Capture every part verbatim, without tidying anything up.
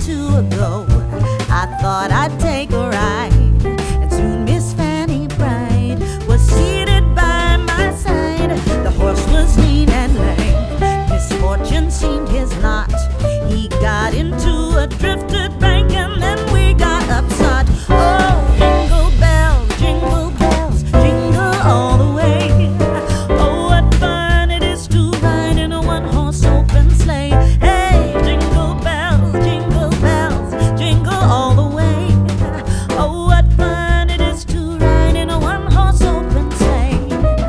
two ago, I thought I'd take a ride, and soon Miss Fanny Bright was seated by my side. The horse was lean and lame, misfortune seemed his lot. He got into a drifted bank and then we got upset. Oh, jingle bells, jingle bells, jingle all the way. Oh, what fun it is to ride in a one-horse open sleigh. Hey, jingle bells, jingle bells, jingle all the way. Oh, what fun it is to ride in a one-horse open sleigh.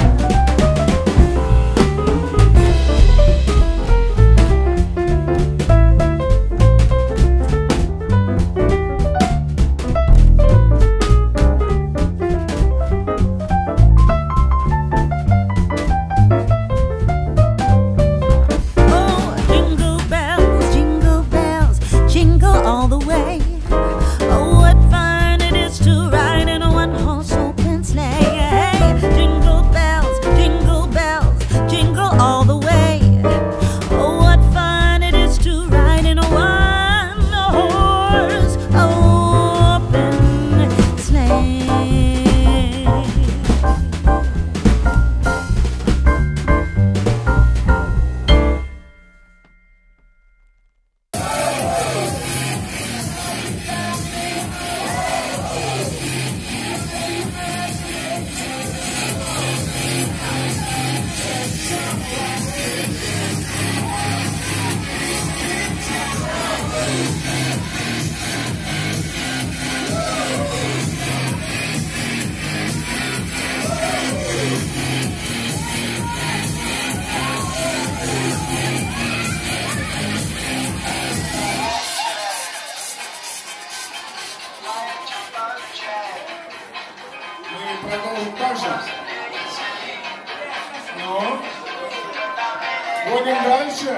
All the way. Oh, what fun it is to ride in a one-horse open sleigh. Hey, jingle bells, jingle bells, jingle all the way. Oh, what fun it is to ride in a one-horse open sleigh. Ну, будем дальше.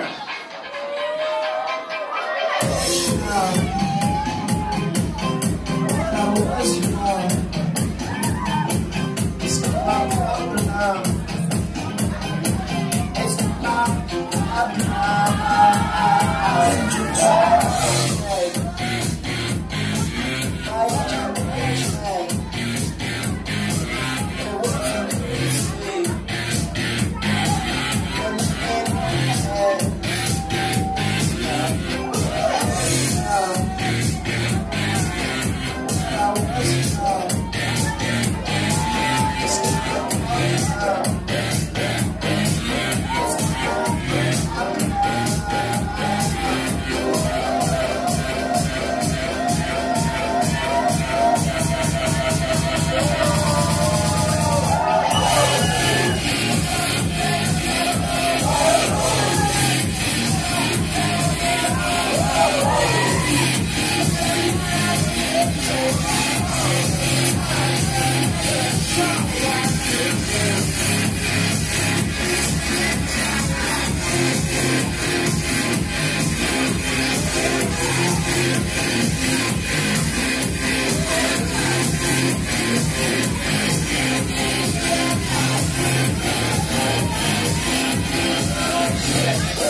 Yeah.